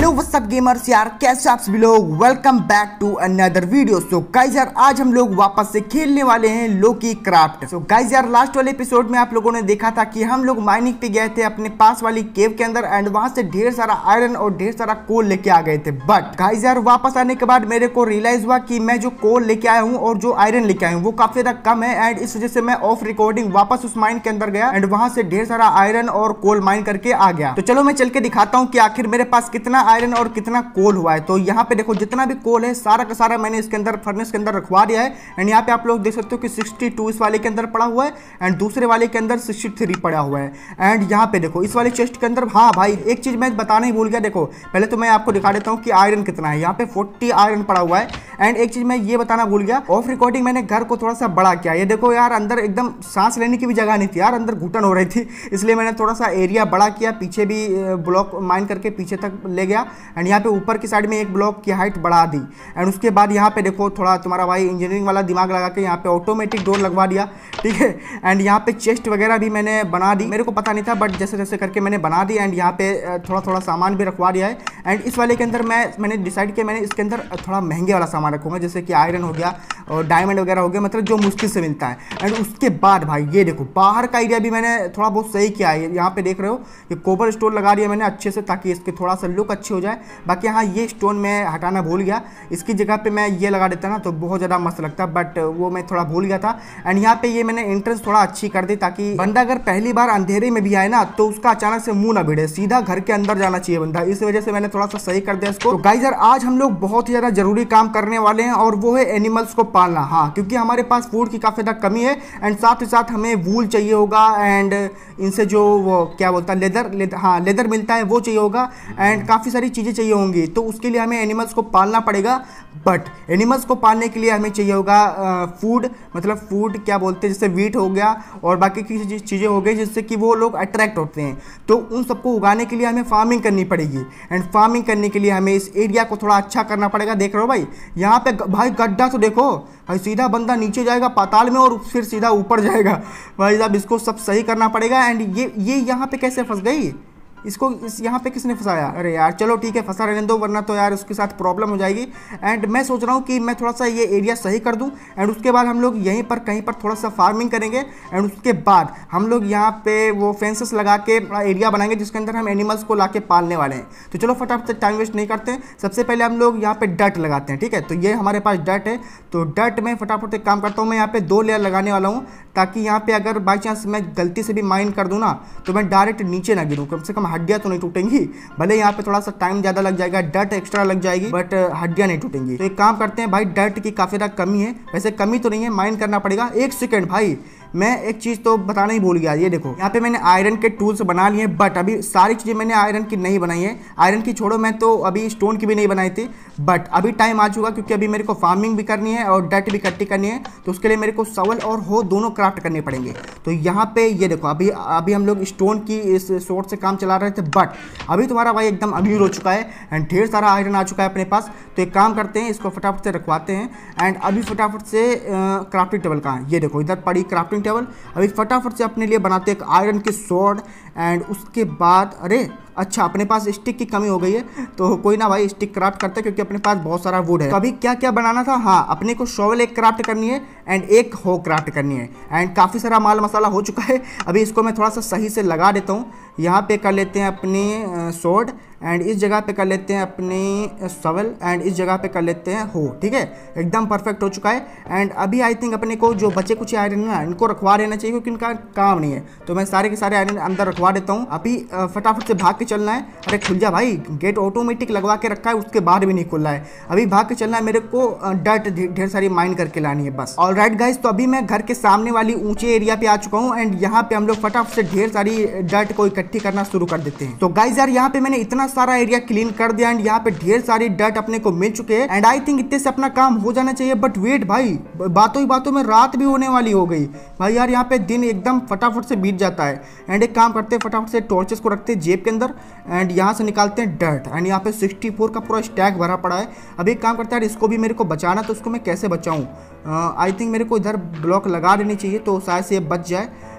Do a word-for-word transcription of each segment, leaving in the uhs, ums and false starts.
Hello what's up gamers यार, कैसे आप सभी लोग। Welcome back to another video. So guys यार, आज हम लोग वापस से खेलने वाले हैं लोकी क्राफ्ट। सो गाइस यार, लास्ट वाले एपिसोड में आप लोगों ने देखा था कि हम लोग माइनिंग पे गए थे अपने पास वाली केव के अंदर एंड वहां से ढेर सारा आयरन और ढेर सारा कोल लेके आ गए थे। बट गाइस यार, वापस आने के बाद मेरे को रियलाइज हुआ कि मैं जो कोल लेके आया हूँ और जो आयरन लेके आया हूँ वो काफी ज्यादा कम है एंड इस वजह से मैं ऑफ रिकॉर्डिंग वापस उस माइन के अंदर गया एंड वहां से ढेर सारा आयरन और कोल माइन करके आ गया। तो चलो मैं चल के दिखाता हूँ कि आखिर मेरे पास कितना आयरन और कितना कोल हुआ है। तो यहाँ पे देखो, जितना भी कोल है सारा का सारा मैंने इसके अंदर फर्नेस के अंदर रखवा दिया है एंड यहाँ पे आप लोग देख सकते हो कि बासठ इस वाले के अंदर पड़ा हुआ है एंड दूसरे वाले के अंदर तिरसठ पड़ा हुआ है। एंड यहाँ पे देखो इस वाले चेस्ट के अंदर, हाँ भाई एक चीज मैं बताना ही भूल गया। देखो पहले तो मैं आपको दिखा देता हूँ कि आयरन कितना है। यहाँ पे चालीस आयरन पड़ा हुआ है एंड एक चीज मैं ये बताना भूल गया, ऑफ रिकॉर्डिंग मैंने घर को थोड़ा सा बड़ा किया। ये देखो यार, अंदर एकदम सांस लेने की भी जगह नहीं थी यार, अंदर घुटन हो रही थी, इसलिए मैंने थोड़ा सा एरिया बड़ा किया, पीछे भी ब्लॉक माइन करके पीछे तक ले गया एंड यहाँ पे ऊपर की साइड में एक ब्लॉक की हाइट बढ़ा दी एंड उसके बाद यहाँ पे देखो थोड़ा तुम्हारा भाई इंजीनियरिंग वाला दिमाग लगा के यहाँ पे ऑटोमेटिक डोर लगवा दिया, ठीक है। एंड यहाँ पे चेस्ट वगैरह भी मैंने बना दी, मेरे को पता नहीं था बट जैसे जैसे करके मैंने बना दी एंड यहाँ पे थोड़ा थोड़ा सामान भी रखवा दिया है। एंड इस वाले के अंदर मैं मैंने डिसाइड किया मैंने इसके अंदर थोड़ा महंगे वाला सामान रखूँगा, जैसे कि आयरन हो गया और डायमंड वगैरह हो गया, मतलब जो मुश्किल से मिलता है। एंड उसके बाद भाई ये देखो बाहर का एरिया भी मैंने थोड़ा बहुत सही किया है। यहाँ पे देख रहे हो ये कोबर स्टोन लगा दिया मैंने अच्छे से, ताकि इसके थोड़ा सा लुक अच्छी हो जाए। बाकी हाँ, ये स्टोन मैं हटाना भूल गया, इसकी जगह पे मैं ये लगा देता ना तो बहुत ज़्यादा मस्त लगता, बट वो मैं थोड़ा भूल गया था। एंड यहाँ पे ये मैंने एंट्रेंस थोड़ा अच्छी कर दी, ताकि बंदा अगर पहली बार अंधेरे में भी आए ना तो उसका अचानक से मुंह ना भिड़े, सीधा घर के अंदर जाना चाहिए बंदा। इस वजह से मैंने थोड़ा सा सही कर दिया इसको। तो गाइस यार, आज हम लोग बहुत ही ज़्यादा जरूरी काम करने वाले हैं और वो है एनिमल्स को पालना। हाँ, क्योंकि हमारे पास फूड की काफ़ी ज़्यादा कमी है एंड साथ ही साथ हमें वूल चाहिए होगा एंड इनसे जो वो क्या बोलता है लेदर लेदर हाँ लेदर मिलता है वो चाहिए होगा एंड काफ़ी सारी चीज़ें चाहिए होंगी। तो उसके लिए हमें एनिमल्स को पालना पड़ेगा। बट एनिमल्स को पालने के लिए हमें चाहिए होगा फूड, मतलब फूड क्या बोलते हैं, जैसे वीट हो गया और बाकी की चीज़ें हो गई जिससे कि वो लोग अट्रैक्ट होते हैं। तो उन सबको उगाने के लिए हमें फार्मिंग करनी पड़ेगी एंड फार्मिंग करने के लिए हमें इस एरिया को थोड़ा अच्छा करना पड़ेगा। देख रहे हो भाई, यहाँ पे भाई गड्ढा तो देखो भाई, सीधा बंदा नीचे जाएगा पाताल में और फिर सीधा ऊपर जाएगा भाई साहब, इसको सब सही करना पड़ेगा। एंड ये ये यहाँ पे कैसे फंस गई, इसको इस यहाँ पे किसने फंसाया? अरे यार चलो ठीक है, फंसा रहने दो, वरना तो यार उसके साथ प्रॉब्लम हो जाएगी। एंड मैं सोच रहा हूँ कि मैं थोड़ा सा ये एरिया सही कर दूँ एंड उसके बाद हम लोग यहीं पर कहीं पर थोड़ा सा फार्मिंग करेंगे एंड उसके बाद हम लोग यहाँ पे वो फेंसेस लगा के एरिया बनाएंगे जिसके अंदर हम एनिमल्स को ला के पालने वाले हैं। तो चलो फटाफट से टाइम वेस्ट नहीं करते हैं, सबसे पहले हम लोग यहाँ पे डट लगाते हैं, ठीक है। तो ये हमारे पास डट है, तो डट में फटाफट से काम करता हूँ। मैं यहाँ पे दो लेयर लगाने वाला हूँ ताकि यहाँ पे अगर बाई चांस मैं गलती से भी माइन कर दूँ ना तो मैं डायरेक्ट नीचे ना गिरूँ, कम से कम हड्डियाँ तो नहीं टूटेंगी। भले यहाँ पे थोड़ा सा टाइम ज़्यादा लग जाएगा, डट एक्स्ट्रा लग जाएगी, बट हड्डियाँ नहीं टूटेंगी। तो एक काम करते हैं भाई, डट की काफ़ी ज़्यादा कमी है, वैसे कमी तो नहीं है, माइन करना पड़ेगा। एक सेकेंड भाई, मैं एक चीज़ तो बताना ही भूल गया। ये देखो यहाँ पे मैंने आयरन के टूल्स बना लिए, बट अभी सारी चीज़ें मैंने आयरन की नहीं बनाई है। आयरन की छोड़ो, मैं तो अभी स्टोन की भी नहीं बनाई थी, बट अभी टाइम आ चुका क्योंकि अभी मेरे को फार्मिंग भी करनी है और डट भी इकट्ठी करनी है। तो उसके लिए मेरे को सवल और हो दोनों क्राफ्ट करने पड़ेंगे। तो यहाँ पे ये देखो अभी अभी हम लोग स्टोन की इस सोर्स से काम चला रहे थे, बट अभी तुम्हारा भाई एकदम अमीर हो चुका है एंड ढेर सारा आयरन आ चुका है अपने पास। तो एक काम करते हैं, इसको फटाफट से रखवाते हैं एंड अभी फटाफट से क्राफ्टिंग टेबल कहाँ है, ये देखो इधर पड़ी क्राफ्टिंग टेबल। अभी फटाफट से अपने लिए बनाते हैं एक आयरन की स्वॉर्ड एंड उसके बाद, अरे अच्छा अपने पास स्टिक की कमी हो गई है तो कोई ना भाई, स्टिक क्राफ्ट करते हैं क्योंकि अपने पास बहुत सारा वुड है। तो अभी क्या क्या बनाना था, हाँ अपने को शॉवल एक क्राफ्ट करनी है एंड एक हो क्राफ्ट करनी है एंड काफ़ी सारा माल मसाला हो चुका है। अभी इसको मैं थोड़ा सा सही से लगा देता हूँ। यहाँ पे कर लेते हैं अपनी स्वॉर्ड एंड इस जगह पे कर लेते हैं अपनी शॉवल एंड इस जगह पे कर लेते हैं हो, ठीक है, एकदम परफेक्ट हो चुका है। एंड अभी आई थिंक अपने को जो बचे कुछ आयरन है ना इनको रखवा देना चाहिए क्योंकि इनका काम नहीं है, तो मैं सारे के सारे आयरन अंदर रखवा देता हूँ। अभी फटाफट से भाग के चलना है। अरे खुल जा भाई, गेट ऑटोमेटिक लगवा के रखा है, उसके बाद भी नहीं खुल रहा है। अभी भाग के चलना है, मेरे को डट ढेर सारी माइन करके लानी है बस। ऑलराइट गाइस, तो अभी मैं घर के सामने वाली ऊंचे एरिया पे आ चुका हूँ एंड यहाँ पे हम लोग फटाफट से ढेर सारी डट को इकट्ठी करना शुरू कर देते हैं। तो गाइस यार, यहाँ पे मैंने इतना सारा एरिया क्लीन कर दिया एंड यहाँ पे ढेर सारी डट अपने को मिल चुके हैं एंड आई थिंक इतने से अपना काम हो जाना चाहिए। बट वेट भाई, बातों ही बातों में रात भी होने वाली हो गई भाई यार, यहाँ पे दिन एकदम फटाफट से बीत जाता है। एंड एक काम करते हैं, फटाफट से टॉर्चेस को रखते हैं जेब के अंदर एंड यहाँ से निकालते हैं डट एंड यहाँ पे चौंसठ का पूरा स्टैक भरा पड़ा है। अभी एक काम करते हैं, इसको भी मेरे को बचाना, तो उसको मैं कैसे बचाऊँ? आई थिंक मेरे को इधर ब्लॉक लगा देनी चाहिए तो शायद से ये बच जाए।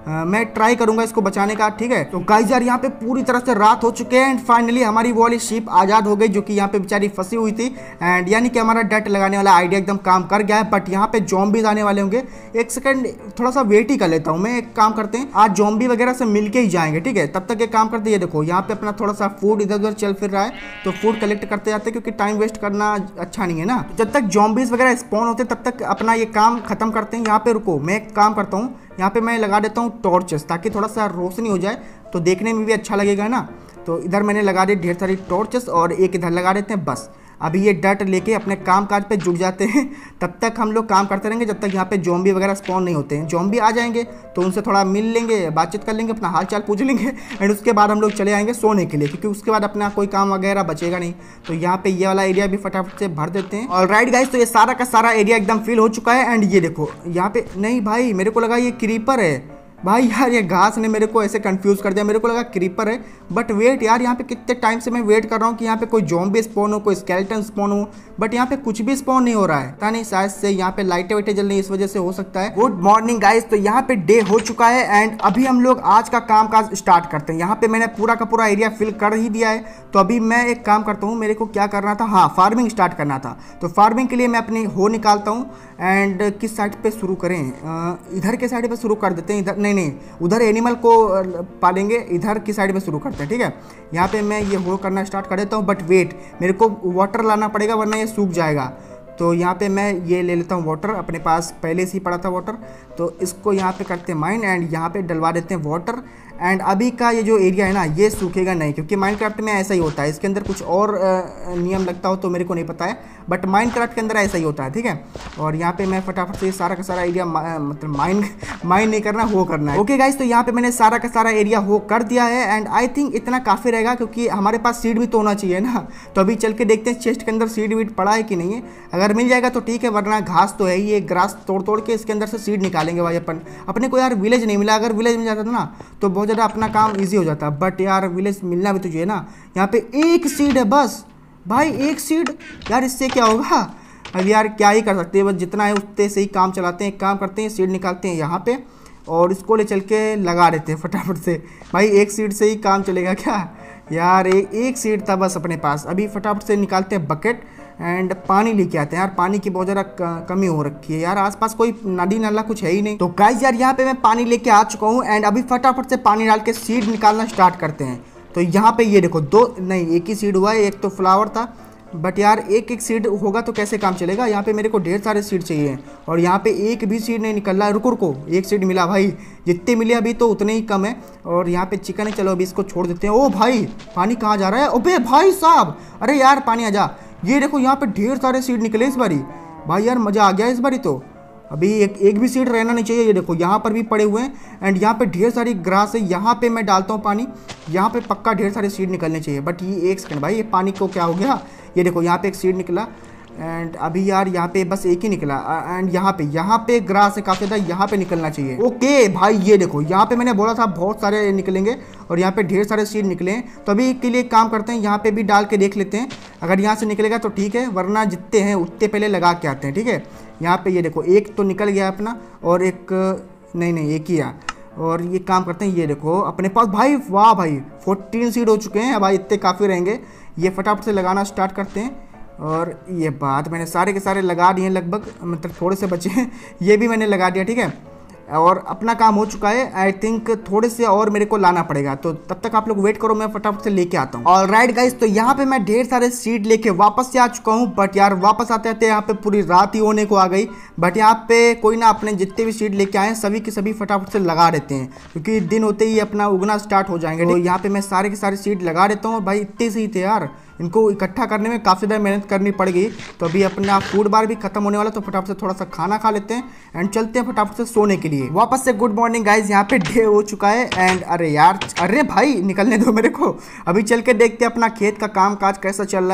आ, मैं ट्राई करूंगा इसको बचाने का, ठीक है। तो गाइस यार यहाँ पे पूरी तरह से रात हो चुके हैं एंड फाइनली हमारी वो वाली शिप आज़ाद हो गई जो कि यहाँ पे बेचारी फंसी हुई थी। एंड यानी कि हमारा डट लगाने वाला आइडिया एकदम काम कर गया है। बट यहाँ पे जॉम्बीज आने वाले होंगे, एक सेकंड थोड़ा सा वेट ही कर लेता हूँ मैं। एक काम करते हैं, आज जॉम्बी वगैरह से मिलके ही जाएंगे, ठीक है। तब तक एक काम करते हैं, ये देखो यहाँ पे अपना थोड़ा सा फूड इधर उधर चल फिर रहा है, तो फूड कलेक्ट करते जाते हैं क्योंकि टाइम वेस्ट करना अच्छा नहीं है ना। जब तक जॉम्बीज वगैरह स्पॉन होते तब तक अपना ये काम खत्म करते हैं। यहाँ पे रुको, मैं एक काम करता हूँ, यहाँ पे मैं लगा देता हूँ टॉर्चेस ताकि थोड़ा सा रोशनी हो जाए तो देखने में भी अच्छा लगेगा ना। तो इधर मैंने लगा दी ढेर सारी टॉर्चेस और एक इधर लगा देते हैं। बस अभी ये डट लेके अपने काम काज पे जुट जाते हैं। तब तक हम लोग काम करते रहेंगे जब तक यहाँ पे जॉम्बी वगैरह स्पॉन नहीं होते हैं। जॉम्बी आ जाएंगे तो उनसे थोड़ा मिल लेंगे, बातचीत कर लेंगे, अपना हाल चाल पूछ लेंगे एंड उसके बाद हम लोग चले आएंगे सोने के लिए, क्योंकि उसके बाद अपना कोई काम वगैरह बचेगा नहीं। तो यहाँ पे ये वाला एरिया भी फटाफट से भर देते हैं। और राइट गाइस, तो ये सारा का सारा एरिया एकदम फिल हो चुका है। एंड ये देखो यहाँ पे, नहीं भाई मेरे को लगा ये क्रीपर है भाई, यार ये घास ने मेरे को ऐसे कंफ्यूज कर दिया, मेरे को लगा क्रीपर है। बट वेट यार, यहाँ पे कितने टाइम से मैं वेट कर रहा हूँ कि यहाँ पे कोई जॉम्बी स्पॉन हो, कोई स्केलेटन स्पॉन हो, बट यहाँ पे कुछ भी स्पॉन नहीं हो रहा है। पता नहीं, शायद से यहाँ पे लाइटें वाइटें जल रही है, इस वजह से हो सकता है। गुड मॉर्निंग गाइस, तो यहाँ पे डे हो चुका है एंड अभी हम लोग आज का काम काज स्टार्ट करते हैं। यहाँ पे मैंने पूरा का पूरा एरिया फिल कर ही दिया है। तो अभी मैं एक काम करता हूँ, मेरे को क्या करना था, हाँ फार्मिंग स्टार्ट करना था। तो फार्मिंग के लिए मैं अपनी हो निकालता हूँ एंड किस साइड पे शुरू करें, इधर के साइड पे शुरू कर देते हैं। इधर नहीं नहीं उधर एनिमल को पालेंगे, इधर की साइड में शुरू करते हैं, ठीक है। यहाँ पे मैं ये हो करना स्टार्ट कर देता हूँ। बट वेट, मेरे को वाटर लाना पड़ेगा वरना ये सूख जाएगा। तो यहाँ पे मैं ये ले लेता हूँ वाटर, अपने पास पहले से ही पड़ा था वाटर। तो इसको यहाँ पे करते हैं माइन एंड यहाँ पे डलवा देते हैं वाटर। एंड अभी का ये जो एरिया है ना, ये सूखेगा नहीं, क्योंकि माइनक्राफ्ट में ऐसा ही होता है। इसके अंदर कुछ और नियम लगता हो तो मेरे को नहीं पता है, बट माइनक्राफ्ट के अंदर ऐसा ही होता है, ठीक है। और यहाँ पे मैं फटाफट से सारा का सारा एरिया मतलब माइन माइन नहीं करना, हो करना है। ओके गाइस, तो यहाँ पे मैंने सारा का सारा एरिया हो कर दिया है एंड आई थिंक इतना काफ़ी रहेगा, क्योंकि हमारे पास सीड भी तो होना चाहिए ना। तो अभी चल के देखते हैं चेस्ट के अंदर सीड वीड पड़ा है कि नहीं है। अगर मिल जाएगा तो ठीक है, वरना घास तो है ही, ये ग्रास तोड़ तोड़ के इसके अंदर से सीड निकालेंगे भाई अपन। अपने को यार विलेज नहीं मिला, अगर विलेज मिल जाता था ना तो बहुत ज़्यादा अपना काम ईजी हो जाता। बट यार विलेज मिलना भी तो चाहिए ना। यहाँ पे एक सीड है बस भाई, एक सीड यार, इससे क्या होगा। अब यार क्या ही कर सकते हैं, बस जितना है उतने से ही काम चलाते हैं। एक काम करते हैं, सीड निकालते हैं यहाँ पे और इसको ले चल के लगा देते हैं फटाफट से। भाई एक सीड से ही काम चलेगा क्या यार, एक एक सीड था बस अपने पास। अभी फटाफट से निकालते हैं बकेट एंड पानी लेके आते हैं। यार पानी की बहुत ज़्यादा कमी हो रखी है यार, आसपास कोई नदी नाला कुछ है ही नहीं। तो गाइस यार यहाँ पे मैं पानी लेके आ चुका हूँ एंड अभी फटाफट से पानी डाल के सीड निकालना स्टार्ट करते हैं। तो यहाँ पे ये देखो, दो नहीं एक ही सीड हुआ है, एक तो फ्लावर था। बट यार एक एक सीड होगा तो कैसे काम चलेगा। यहाँ पे मेरे को ढेर सारे सीड चाहिए और यहाँ पे एक भी सीड नहीं निकल रहा है। रुको रुको, एक सीड मिला भाई, जितने मिले अभी तो उतने ही कम है। और यहाँ पे चिकन है, चलो अभी इसको छोड़ देते हैं। ओ भाई पानी कहाँ जा रहा है, ओबे भाई साहब, अरे यार पानी आ जा। ये देखो यहाँ पे ढेर सारे सीड निकले इस बारी भाई, यार मज़ा आ गया इस बारी। तो अभी एक एक भी सीड रहना नहीं चाहिए। ये देखो यहाँ पर भी पड़े हुए हैं एंड यहाँ पे ढेर सारी ग्रास है। यहाँ पे मैं डालता हूँ पानी, यहाँ पे पक्का ढेर सारे सीड निकलने चाहिए। बट ये एक सेकंड भाई, ये पानी को क्या हो गया। ये देखो यहाँ पे एक सीड निकला एंड अभी यार यहाँ पे बस एक ही निकला एंड यहाँ पे यहाँ पे ग्रास है काफ़ी ज़्यादा, यहाँ पे निकलना चाहिए। ओके भाई ये देखो यहाँ पे मैंने बोला था बहुत सारे निकलेंगे और यहाँ पे ढेर सारे सीड निकले हैं। तो अभी के लिए काम करते हैं, यहाँ पे भी डाल के देख लेते हैं। अगर यहाँ से निकलेगा तो ठीक है, वरना जितने हैं उतने पहले लगा के आते हैं, ठीक है। यहाँ पे ये देखो एक तो निकल गया अपना और एक नहीं नहीं एक ही है। और ये काम करते हैं, ये देखो अपने पास भाई, वाह भाई फोर्टीन सीड हो चुके हैं। भाई इतने काफ़ी रहेंगे, ये फटाफट से लगाना स्टार्ट करते हैं। और ये बात मैंने सारे के सारे लगा दिए लगभग, मतलब थोड़े से बचे हैं, ये भी मैंने लगा दिया, ठीक है। और अपना काम हो चुका है। आई थिंक थोड़े से और मेरे को लाना पड़ेगा, तो तब तक आप लोग वेट करो, मैं फटाफट से लेके आता हूँ। और राइट गाइस, तो यहाँ पे मैं ढेर सारे सीड लेके वापस से आ चुका हूँ। बट यार वापस आते आते यहाँ पे पूरी रात ही होने को आ गई। बट यहाँ पे कोई ना अपने जितने भी सीड लेके आए सभी के सभी फटाफट से लगा देते हैं, क्योंकि दिन होते ही अपना उगना स्टार्ट हो जाएंगे। तो यहाँ पे मैं सारे के सारे सीड लगा देता हूँ। भाई इतने से ही थे यार, इनको इकट्ठा करने में काफ़ी ज़्यादा मेहनत करनी पड़ गई। तो अभी अपना फूड बार भी खत्म होने वाला, तो फटाफट से थोड़ा सा खाना खा लेते हैं एंड चलते हैं फटाफट से सोने के लिए। वापस से गुड मॉर्निंग गाइज, यहाँ पे डे हो चुका है एंड अरे यार, अरे भाई निकलने दो मेरे को। अभी चल के देखते हैं अपना खेत का काम काज कैसा चल रहा है।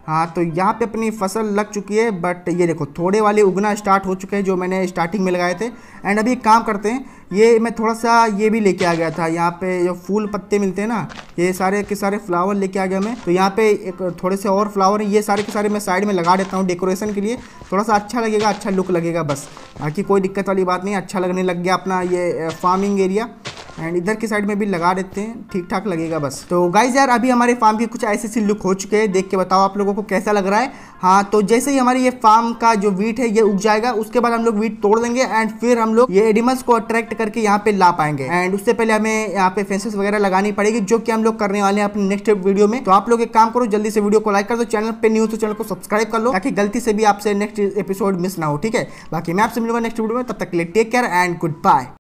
हाँ तो यहाँ पे अपनी फसल लग चुकी है, बट ये देखो थोड़े वाले उगना स्टार्ट हो चुके हैं जो मैंने स्टार्टिंग में लगाए थे। एंड अभी एक काम करते हैं, ये मैं थोड़ा सा ये भी लेके आ गया था, यहाँ पे जो फूल पत्ते मिलते हैं ना, ये सारे के सारे फ्लावर लेके आ गया मैं। तो यहाँ पे एक थोड़े से और फ्लावर हैं, ये सारे के सारे मैं साइड में लगा देता हूँ डेकोरेशन के लिए, थोड़ा सा अच्छा लगेगा, अच्छा लुक लगेगा बस। बाकी कोई दिक्कत वाली बात नहीं, अच्छा लगने लग गया अपना ये फार्मिंग एरिया। एंड इधर की साइड में भी लगा देते हैं, ठीक ठाक लगेगा बस। तो गाइज यार अभी हमारे फार्म की कुछ ऐसे सी लुक हो चुके हैं, देख के बताओ आप लोगों को कैसा लग रहा है। हाँ तो जैसे ही हमारी ये फार्म का जो वीट है ये उग जाएगा, उसके बाद हम लोग वीट तोड़ देंगे एंड फिर हम लोग ये एनिमल्स को अट्रैक्ट करके यहाँ पे ला पाएंगे। एंड उससे पहले हमें यहाँ पे फेंसेस वगैरह लगानी पड़ेगी, जो कि हम लोग करने वाले हैं अपने नेक्स्ट वीडियो में। तो आप लोग एक काम करो, जल्दी से वीडियो को लाइक कर दो, चैनल पे न्यू तो चैनल को सब्सक्राइब कर लो, ताकि गलती से भी आपसे नेक्स्ट एपिसोड मिस ना हो, ठीक है। बाकी मैं आपसे मिलूंगा नेक्स्ट वीडियो में, तब तक के लिए take care and good bye.